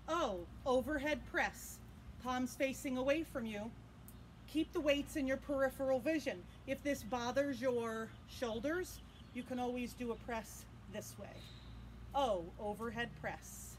Oh, overhead press. Palms facing away from you. Keep the weights in your peripheral vision. If this bothers your shoulders, you can always do a press this way. Oh, overhead press.